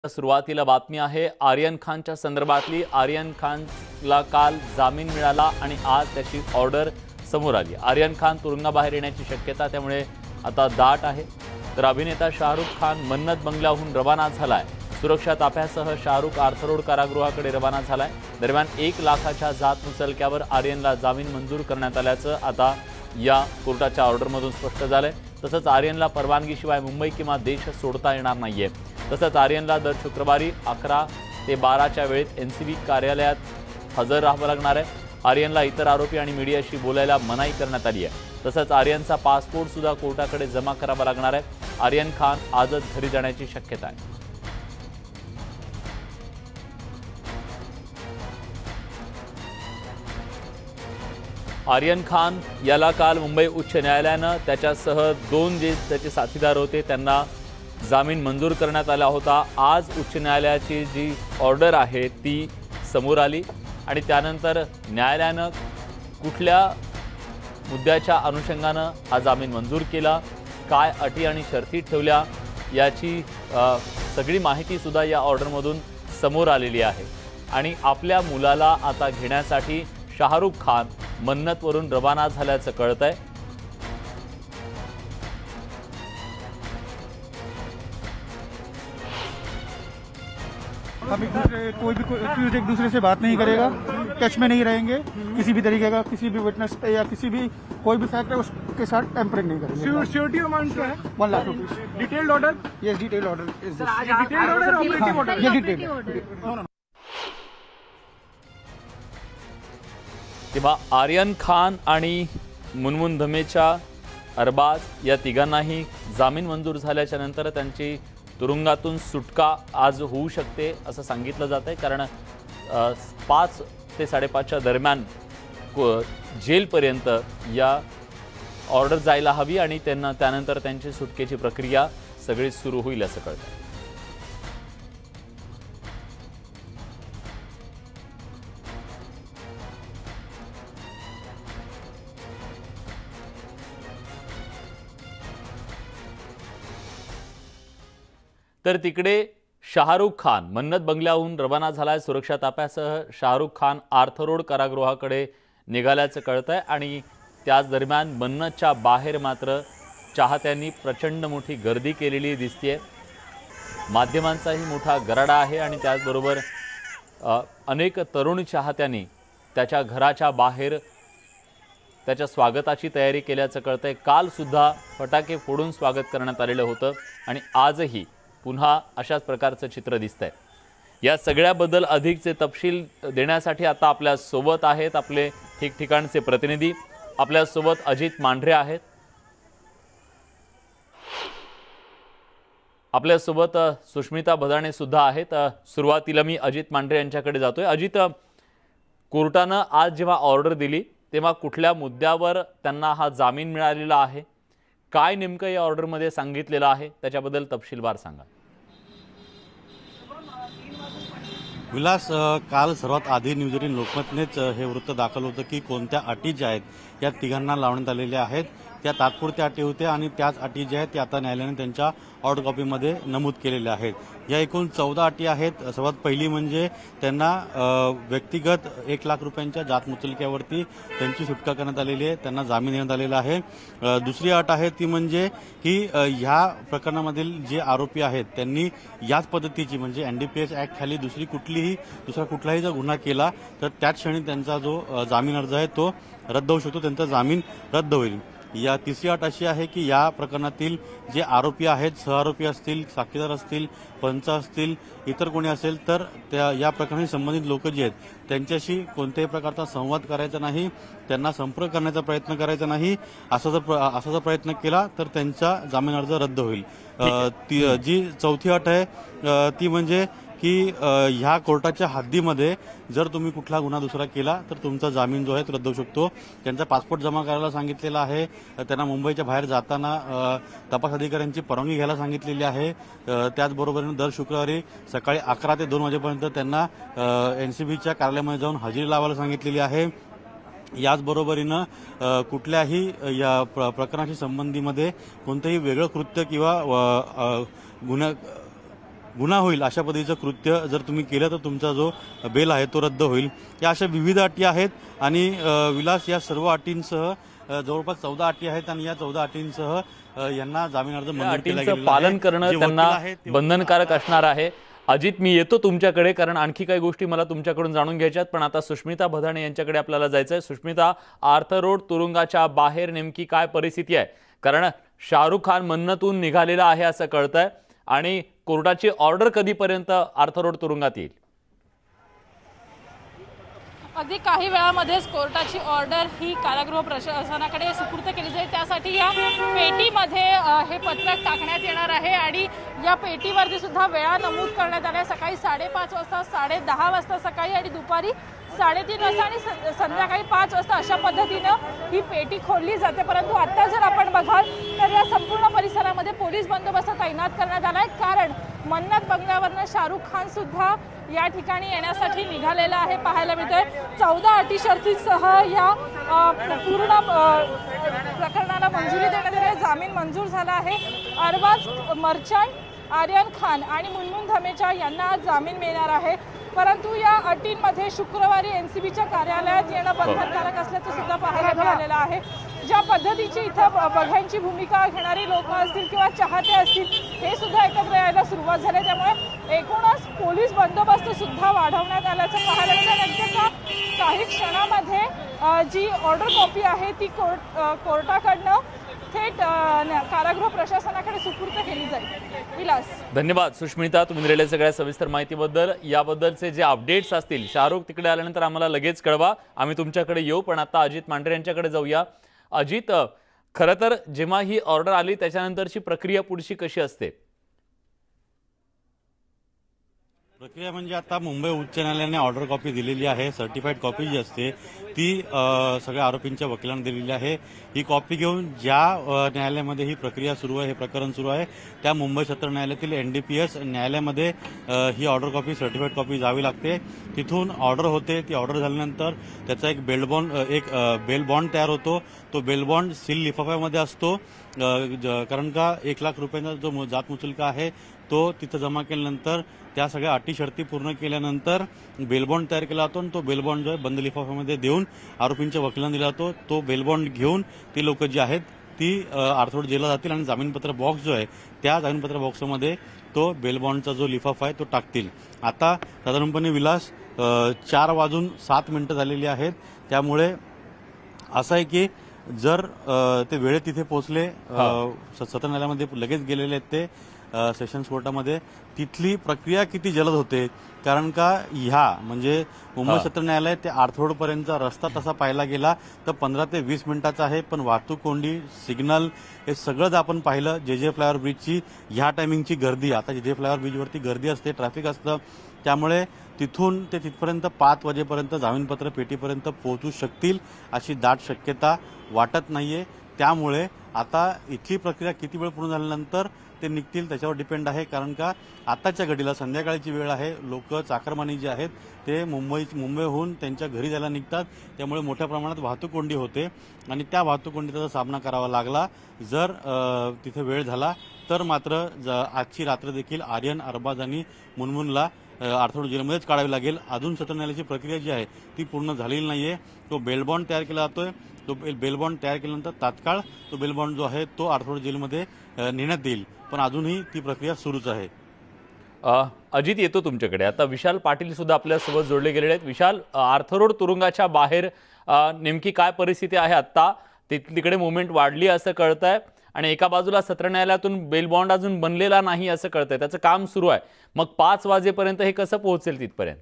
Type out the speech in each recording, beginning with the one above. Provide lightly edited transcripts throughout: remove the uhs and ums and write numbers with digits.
सुरुवातीला बातमी आहे आर्यन खानच्या संदर्भातली। आर्यन खानला काल जामीन मिळाला आणि आज त्याची ऑर्डर समोर आली। आर्यन खान तुरुंगाबाहेर येण्याची शक्यता त्यामुळे आता दाट आहे। तर अभिनेता शाहरुख खान मन्नत बंगल्याहून रवाना झालाय। सुरक्षा ताफ्यासह शाहरुख आर्थरोड कारागृहाकडे रवाना झालाय। दरम्यान 1 लाखाच्या जात मुचलक्यावर आर्यनला जामीन मंजूर करण्यात आल्याचं आता या कोर्टाच्या ऑर्डरमधून स्पष्ट झालंय। तसंच आर्यनला परवानगीशिवाय मुंबई किंवा देश सोडता येणार नाहीये। तसंच आर्यनला दर शुक्रवारी 11 ते 12च्या वेळेत एनसीबी कार्यालयात हजर राहावं लागणार आहे। आर्यनला इतर आरोपी आणि मीडियाशी बोलायला मनाई करण्यात आली आहे। तसंच आर्यनचा पासपोर्ट सुद्धा कोर्टाकडे जमा करावा लागणार आहे। आर्यन खान आजच घरी जाण्याची शक्यता आहे। आर्यन खान याला काल मुंबई उच्च न्यायालयानं त्याच्यासह 2 जे त्याचे साथीदार होते त्यांना जामीन मंजूर करण्यात आला होता। आज उच्च न्यायालयाची जी ऑर्डर आहे ती समोर आली आणि त्यानंतर न्यायालयानं कुठल्या मुद्द्याच्या अनुषंगानं हा जामीन मंजूर केला, काय अटी आणि शर्ती ठेवल्या याची सगळी माहिती सुद्धा या ऑर्डरमधून समोर आलेली आहे। आणि आपल्या मुलाला आता घेण्यासाठी शाहरुख खान मन्नतवरून रवाना झाल्याचं कळतंय। हम एक दूसरे से बात नहीं करेगा, टच में नहीं रहेंगे, किसी भी तरीके का किसी भी विटनेस पे या किसी भी कोई भी फैक्ट है उसके साथ टेम्परिंग नहीं करेंगे। श्योरिटी अमाउंट क्या है? 1 lakh rupees. Detailed order? Yes, detailed order. Detailed order, operative order? ये डिटेल्ड। तेव्हा आर्यन खान आणि मुनमुन धमेच्या अरबाज या तिघांनाही जामीन मंजूर झाल्याच्या नंतर त्यांची तुरुंगातून सुटका आज होऊ शकते असं सांगितलं जात आहे। कारण 5 ते 5:30च्या दरम्यान जेलपर्यंत या ऑर्डर जायला हवी आणि त्यांना त्यानंतर त्यांची सुटकेची प्रक्रिया सगळी सुरू होईल असं कळतं। तर तिकडे शाहरुख खान मन्नत बंगल्याहून रवाना झालाय। सुरक्षा ताफ्यासह शाहरुख खान आर्थरोड कारागृहाकडे निघाल्याचं कळतंय आणि त्याच दरम्यान मन्नतच्या बाहेर मात्र चाहत्यांनी प्रचंड मोठी गर्दी केलेली दिसतेय। माध्यमांचाही मोठा गराडा आहे आणि त्याचबरोबर अनेक तरुण चाहत्यांनी त्याच्या घराच्या बाहेर त्याच्या स्वागताची तयारी केल्याचं कळतंय। काल सुद्धा फटाके फोडून स्वागत करण्यात आलेलं होतं आणि आजही पुन्हा अशाच प्रकारचं चित्र दिसतंय। या सगळ्याबद्दल अधिकचे तपशील देण्यासाठी आता आपल्या सोबत आहेत आपले ठिकठिकाणचे प्रतिनिधी। आपल्या सोबत अजित मांढरे आहेत, आपल्या सोबत सुष्मिता भदाणे सुद्धा आहेत। सुरुवातीला मी अजित मांढरे यांच्याकडे जातोय। अजित, कोर्टानं आज जेव्हा ऑर्डर दिली तेव्हा कुठल्या मुद्द्यावर त्यांना हा जामीन मिळालेला आहे, काय नेमकं या ऑर्डरमध्ये सांगितलेलं आहे त्याच्याबद्दल तपशीलवार सांगा। विलास, काल सर्वात आधी न्यूज 18 लोकमतनेच हे वृत्त दाखल होतं की कोणत्या अटी ज्या आहेत या तिघांना लावण्यात आलेल्या आहेत त्या तात्पुरत्या अटी होत्या आणि त्याच अटी ज्या आहेत त्या आता न्यायालयाने त्यांच्या ऑर्डर कॉपीमध्ये नमूद केलेल्या आहेत। या एकूण 14 अटी आहेत। सर्वात पहिली म्हणजे त्यांना व्यक्तिगत 1 लाख रुपयांच्या जात मुचलक्यावरती त्यांची सुटका करण्यात आलेली आहे, त्यांना जामीन देण्यात आलेला आहे। दुसरी अट आहे ती म्हणजे की ह्या प्रकरणामधील जे आरोपी आहेत त्यांनी याच पद्धतीची म्हणजे NDPS ऍक्ट खाली दुसरा कुठलाही जर गुन्हा केला तर त्याच क्षणी त्यांचा जो जामीन अर्ज आहे तो रद्द होऊ शकतो, त्यांचा जामीन रद्द होईल। या तिसरी अट अशी आहे की या प्रकरणातील जे आरोपी आहेत, सहआरोपी असतील, साक्षीदार असतील, पंच असतील, इतर कोणी असेल तर त्या या प्रकरणाशी संबंधित लोक जे आहेत त्यांच्याशी कोणत्याही प्रकारचा संवाद करायचा नाही, त्यांना संपर्क करण्याचा प्रयत्न करायचा नाही। असा जर प्रयत्न केला तर त्यांचा जामीन अर्ज रद्द होईल। जी चौथी अट आहे ती म्हणजे की ह्या कोर्टाच्या हद्दीमध्ये जर तुम्ही कुठला गुन्हा दुसरा केला तर तुमचा जामीन जो आहे तो रद्द होऊ शकतो। त्यांचा पासपोर्ट जमा करायला सांगितलेला आहे, त्यांना मुंबईच्या बाहेर जाताना तपास अधिकाऱ्यांची परवानगी घ्यायला सांगितलेली आहे। त्याचबरोबर दर शुक्रवारी सकाळी 11 ते 2 वाजेपर्यंत त्यांना एनसीबीच्या कार्यालयामध्ये जाऊन हजेरी लावायला सांगितलेली आहे। याचबरोबरीनं कुठल्याही या प्रकरणाशी संबंधीमध्ये कोणतेही वेगळं कृत्य किंवा गुन्हा गुन्हा होईल अशा पद्धतीचं कृत्य जर तुम्ही केलं तर तुमचा जो बेल आहे तो रद्द होईल। या अशा विविध अटी आहेत आणि विलास या सर्व अटींसह जवळपास 14 अटी आहेत आणि या 14 अटींसह यांना जामीन अर्ज मंजूर केला गेलेला आहे। पालन करणं त्यांना बंधनकारक असणार आहे। अजित, मी येतो तुमच्याकडे कारण आणखी काही गोष्टी मला तुमच्याकडून जाणून घ्यायच्यात, पण आता सुष्मिता भदाणे यांच्याकडे आपल्याला जायचं आहे। सुष्मिता, आर्थर रोड तुरुंगाच्या बाहेर नेमकी काय परिस्थिती आहे? कारण शाहरुख खान मन्नतून निघालेला आहे असं कळतंय आणि कोर्टाची ऑर्डर कधीपर्यंत आर्थर रोड तुरुंगात येईल? अगदी काही वेळामध्येच कोर्टाची ऑर्डर ही कारागृह प्रशासनाकडे सुपूर्द केली जाईल। त्यासाठी या पेटीमध्ये हे पत्रक टाकण्यात येणार आहे आणि या पेटीवरती सुद्धा वेळा नमूद करण्यात आल्या। सकाळी 5:30 वाजता, 10:30 वाजता सकाळी आणि दुपारी 3:30 वाजता आणि संध्याकाळी 5 वाजता अशा पद्धतीनं ही पेटी खोलली जाते। परंतु आता जर आपण बघाल तर या संपूर्ण परिसरामध्ये पोलीस बंदोबस्त तैनात करण्यात आला आहे, कारण मन्नत बंगल्यावरनं शाहरुख खान सुद्धा या ठिकाणी येण्यासाठी निघालेला आहे पाहायला मिळतंय। 14 अटी शर्तींसह या पूर्ण प्रकरणाला मंजुरी देण्यात आली आहे। जामीन मंजूर झाला आहे। अरबाज मर्चंट, आर्यन खान आणि मुनमुन धमेचा यांना आज जामीन मिळणार आहे। परंतु या अटींमध्ये शुक्रवारी एनसीबीच्या कार्यालयात येणं बंधनकारक असल्याचं सुद्धा पाहायला मिळालेलं आहे। ज्या पद्धतीची इथं बघ्यांची भूमिका घेणारी लोक असतील किंवा चाहते असतील हे सुद्धा एकत्र यायला सुरुवात झाली, त्यामुळे एकूणच पोलीस बंदोबस्त सुद्धा वाढवण्यात आल्याचं पाहायला मिळालं। काही क्षणामध्ये जी ऑर्डर कॉपी आहे ती कोर्टाकडनं थेट कारागृह प्रशासनाकडे सुपूर्द केली जाईल। विलास, धन्यवाद सुष्मिता, तुम्ही दिलेल्या सगळ्या सविस्तर माहितीबद्दल। याबद्दलचे जे अपडेट्स असतील शाहरुख तिकडे आल्यानंतर आम्हाला लगेच कळवा, आम्ही तुमच्याकडे येऊ। पण आता अजित मांढरे यांच्याकडे जाऊया। अजित, खरं तर जेव्हा ही ऑर्डर आली त्याच्यानंतरची प्रक्रिया पुढची कशी असते? प्रक्रिया म्हणजे आता मुंबई उच्च न्यायालयाने ऑर्डर कॉपी दिलेली आहे, सर्टिफाईड कॉपी जी असते ती सगळ्या आरोपींच्या वकिलांना दिलेली आहे। ही कॉपी घेऊन ज्या न्यायालयामध्ये ही प्रक्रिया सुरू आहे, हे प्रकरण सुरू आहे, त्या मुंबई सत्र न्यायालयातील NDPS न्यायालयामध्ये ही ऑर्डर कॉपी, सर्टिफाईड कॉपी जावी लागते। तिथून ऑर्डर होते, ती ऑर्डर झाल्यानंतर त्याचा एक बेल बॉन्ड तयार होतो। तो बेल बॉन्ड सील लिफाफ्यामध्ये असतो, कारण का 1 लाख रुपयांचा जो जात मुचलका आहे तो तिथं जमा केल्यानंतर त्या सगळ्या अटी शर्ती पूर्ण केल्यानंतर बेलबॉन्ड तयार केला जातो आणि तो बेलबॉन्ड जो आहे बंद लिफाफ्यामध्ये देऊन आरोपींच्या वकिलांना दिला जातो। तो बेलबॉन्ड घेऊन ती लोक जी आहेत ती आर्थर रोड जेलला जातील आणि जामीनपत्र बॉक्स जो आहे त्या जामीनपत्र बॉक्समध्ये तो बेलबॉन्डचा जो लिफाफा आहे तो टाकतील। आता साधारणपणे विलास 4:07 झालेली आहेत, त्यामुळे असं आहे की जर ते वेळेत तिथे पोहोचले, सत्र न्यायालयामध्ये लगेच गेलेले आहेत ते सेशन्स कोर्टामध्ये, तिथली प्रक्रिया किती जलद होते, कारण का ह्या म्हणजे मुंबई सत्र न्यायालय ते आर्थर रोडपर्यंतचा रस्ता तसा पाहायला गेला तर 15 ते 20 मिनिटाचा आहे, पण वाहतूक कोंडी, सिग्नल हे सगळंच आपण पाहिलं। JJ फ्लायओव्हर ब्रिजची ह्या टायमिंगची गर्दी, आता JJ फ्लायओव्हर ब्रिजवरती गर्दी असते, ट्रॅफिक असतं, त्यामुळे तिथून ते तिथपर्यंत 5 वाजेपर्यंत जामीनपत्र पेटीपर्यंत पोहोचू शकतील अशी दाट शक्यता वाटत नाहीये। त्यामुळे आता इथली प्रक्रिया किती वेळ पूर्ण झाल्यानंतर ते निघतील त्याच्यावर डिपेंड आहे, कारण का आताच्या घडीला संध्याकाळची वेळ आहे, लोक चाकरमानी जे आहेत ते मुंबईहून त्यांच्या घरी जायला निघतात, त्यामुळे मोठ्या प्रमाणात वाहतूक कोंडी होते आणि त्या वाहतूक कोंडीचा सामना करावा लागला जर तिथे वेळ झाला तर मात्र आजची रात्र देखील आर्यन, अरबाज आणि मुनमुनला आर्थर रोड जेलमध्येच काढावी लागेल। अजून सत्र न्यायालयाची प्रक्रिया जी आहे ती पूर्ण झालेली नाहीये। तो बेलबॉन्ड तयार केला जातोय, तो बेलबॉन्ड तयार केल्यानंतर तात्काळ तो बेलबॉन्ड जो आहे तो आर्थर रोड जेलमध्ये नेण्यात येईल, पण अजूनही ती प्रक्रिया सुरूच आहे। अजित, येतो तुमच्याकडे। आता विशाल पाटील सुद्धा आपल्यासोबत जोडले गेलेले आहेत। विशाल, आर्थर रोड तुरुंगाच्या बाहेर नेमकी काय परिस्थिती आहे? आता तिकडे मुवमेंट वाढली असं कळतंय आणि एका बाजूला सत्र न्यायालयातून बेल बॉन्ड अजून बनलेला नाही असं कळतंय, त्याचं काम सुरू आहे। मग 5 वाजेपर्यंत हे कसं पोहोचेल तिथपर्यंत?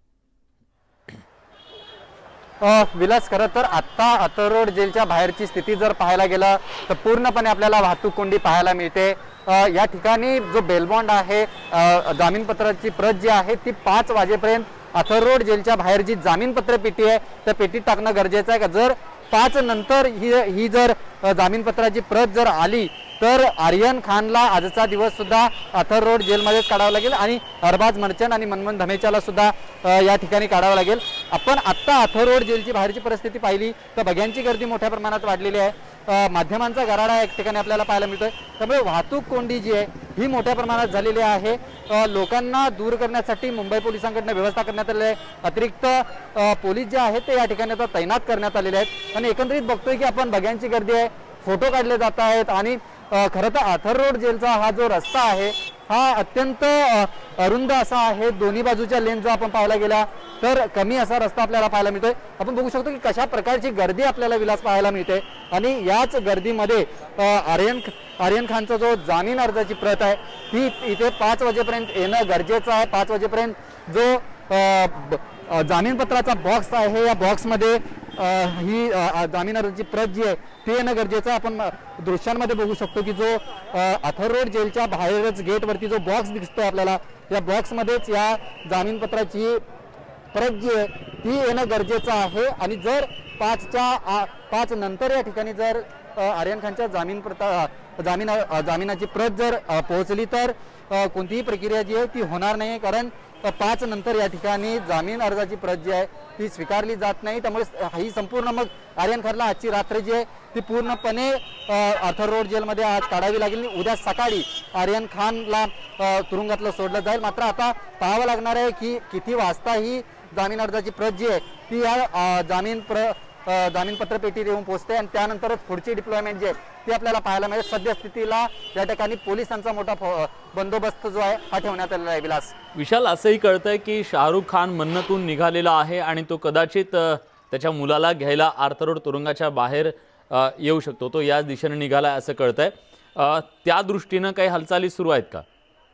विलास, खरं तर आत्ता आर्थर रोड जेलच्या बाहेरची स्थिती जर पाहायला गेलं तर पूर्णपणे आपल्याला वाहतूक कोंडी पाहायला मिळते। या ठिकाणी जो बेलबॉन्ड आहे, जामीनपत्राची प्रत जी आहे ती 5 वाजेपर्यंत आर्थर रोड जेलच्या बाहेर जी जामीनपत्र पेटी आहे त्या पेटीत टाकणं गरजेचं आहे का? जर 5 नंतर ही जर जामीनपत्राची प्रत जर आली तर आर्यन खानला आजचा दिवस सुद्धा आर्थर रोड जेलमध्येच काढावा लागेल आणि अरबाज मर्चंट आणि मुनमुन धमेचाला सुद्धा या ठिकाणी काढावं लागेल। आपण आत्ता आर्थर रोड जेलची बाहेरची परिस्थिती पाहिली तर बघ्यांची गर्दी मोठ्या प्रमाणात वाढलेली आहे, माध्यमांचा गराडा एक ठिकाणी आपल्याला पाहायला मिळतोय, त्यामुळे वाहतूक कोंडी जी आहे ही मोठ्या प्रमाणात झालेली आहे। लोकांना दूर करण्यासाठी मुंबई पोलिसांकडून व्यवस्था करण्यात आलेली आहे। अतिरिक्त पोलीस जे आहेत ते या ठिकाणी आता तैनात करण्यात आलेले आहेत आणि एकंदरीत बघतोय की आपण बघ्यांची गर्दी आहे, फोटो काढले जात आहेत आणि खरं तर आथर रोड जेलचा हा जो रस्ता आहे हा अत्यंत अरुंद असा आहे। दोन्ही बाजूच्या लेन जर आपण पाहायला गेला तर कमी असा रस्ता आपल्याला पाहायला मिळतोय। आपण बघू शकतो की कशा प्रकारची गर्दी आपल्याला विलास पाहायला मिळते आणि याच गर्दीमध्ये आर्यन खानचा जो जामीन अर्जाची प्रत आहे ती इथे 5 वाजेपर्यंत येणं गरजेचं आहे। 5 वाजेपर्यंत जो जामीनपत्राचा बॉक्स आहे या बॉक्समध्ये ही जामीन अर्जाची प्रत जी आहे ती येणं गरजेचं आहे। आपण दृश्यांमध्ये बघू शकतो की जो आथर रोड जेलच्या बाहेरच गेटवरती जो बॉक्स दिसतोय आपल्याला, या बॉक्समध्येच या जामीनपत्राची प्रत जी आहे ती येणं गरजेचं आहे आणि जर 5 नंतर या ठिकाणी जर आर्यन खानच्या जामिनाची प्रत जर पोहोचली तर कोणतीही प्रक्रिया जी आहे ती होणार नाही, कारण 5 नंतर या ठिकाणी जामीन अर्जाची प्रत जी आहे ती स्वीकारली जात नाही। त्यामुळे ही संपूर्ण मग आर्यन खानला आजची रात्र जी आहे ती पूर्णपणे आथर रोड जेलमध्ये आज काढावी लागेल। उद्या सकाळी आर्यन खानला तुरुंगातलं सोडलं जाईल। मात्र आता पाहावं लागणार आहे की किती वाजता ही जामीन अर्जाची प्रत जी आहे ती या जामीनपत्र पेटीत येऊन पोहोचते आणि त्यानंतरच पुढची डिप्लॉयमेंट जी आहे ती आपल्याला पाहायला मिळेल। सद्यस्थितीला या ठिकाणी पोलिसांचा मोठा बंदोबस्त जो आहे हा ठेवण्यात आलेला आहे। विलास, विशाल, असंही कळतंय की शाहरुख खान मन्नतून निघालेला आहे आणि तो कदाचित त्याच्या मुलाला घ्यायला आर्थर रोड तुरुंगाच्या बाहेर येऊ शकतो, तो याच दिशेने निघालाय असं कळतंय। त्या दृष्टीनं काही हालचाली सुरू आहेत का?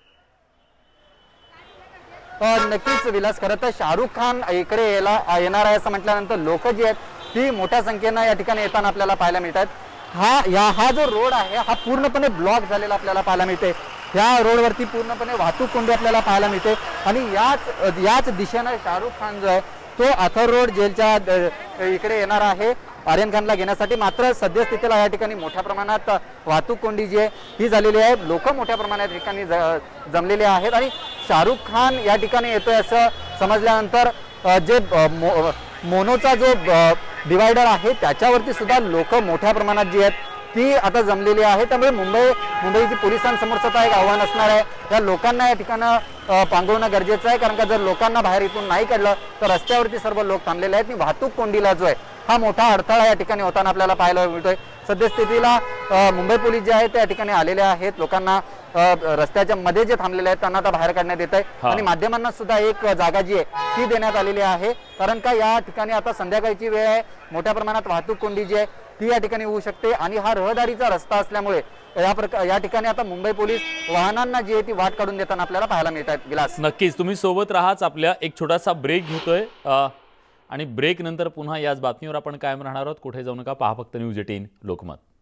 नक्कीच विलास, खरं तर शाहरुख खान इकडे येणार आहे असं म्हटल्यानंतर लोक जी आहेत ती मोठ्या संख्येनं या ठिकाणी येताना आपल्याला पाहायला मिळतात। हा जो रोड आहे हा पूर्णपणे ब्लॉक झालेला आपल्याला पाहायला मिळते। ह्या रोडवरती पूर्णपणे वाहतूक कोंडी आपल्याला पाहायला मिळते आणि याच दिशेनं शाहरुख खान जो आहे तो आथर रोड जेलच्या इकडे येणार आहे आर्यन खानला घेण्यासाठी। मात्र सद्यस्थितीला या ठिकाणी मोठ्या प्रमाणात वाहतूक कोंडी जी आहे ही झालेली आहे, लोक मोठ्या प्रमाणात ठिकाणी जमलेले आहेत आणि शाहरुख खान या ठिकाणी येतोय असं समजल्यानंतर जे मोनोचा जो डिवायडर आहे त्याच्यावरती सुद्धा लोक मोठ्या प्रमाणात जी आहेत ती आता जमलेली आहे। त्यामुळे मुंबईची पोलिसांसमोर सुद्धा एक आव्हान असणार आहे, या लोकांना या ठिकाणं पांगवणं गरजेचं आहे, कारण का जर लोकांना बाहेर इथून नाही काढलं तर रस्त्यावरती सर्व लोक थांबलेले आहेत आणि वाहतूक कोंडीला जो आहे हा मोठा अडथळा या ठिकाणी होताना आपल्याला पाहायला मिळतोय। सद्यस्थितीला मुंबई पोलीस जे आहेत त्या ठिकाणी आलेले आहेत, लोकांना रस्त्याच्या मध्ये जे थांबलेले आहेत त्यांना आता बाहेर काढण्यात येत आहे आणि माध्यमांना सुद्धा एक जागा जी आहे ती देण्यात आलेली आहे, कारण का या ठिकाणी आता संध्याकाळची वेळ आहे, मोठ्या प्रमाणात वाहतूक कोंडी जी आहे ती या ठिकाणी होऊ शकते आणि हा रहदारीचा रस्ता असल्यामुळे या ठिकाणी आता मुंबई पोलीस वाहनांना जी आहे ती वाट काढून देताना आपल्याला पाहायला मिळत आहेत। विलास, नक्कीच तुम्ही सोबत राहाच, आपल्या एक छोटासा ब्रेक घेतोय आणि ब्रेक नंतर पुन्हा याच बातमीवर आपण कायम राहणार आहोत। कुठे जाऊ नका, पहा फक्त न्यूज 18 लोकमत।